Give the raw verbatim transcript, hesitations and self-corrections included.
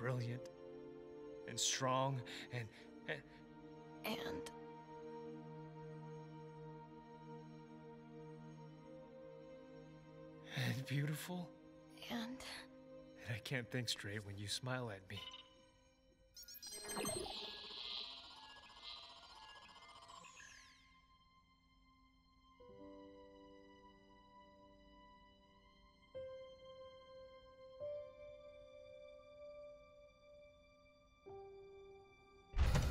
brilliant and strong and, and And and beautiful. and And I can't think straight when you smile at me.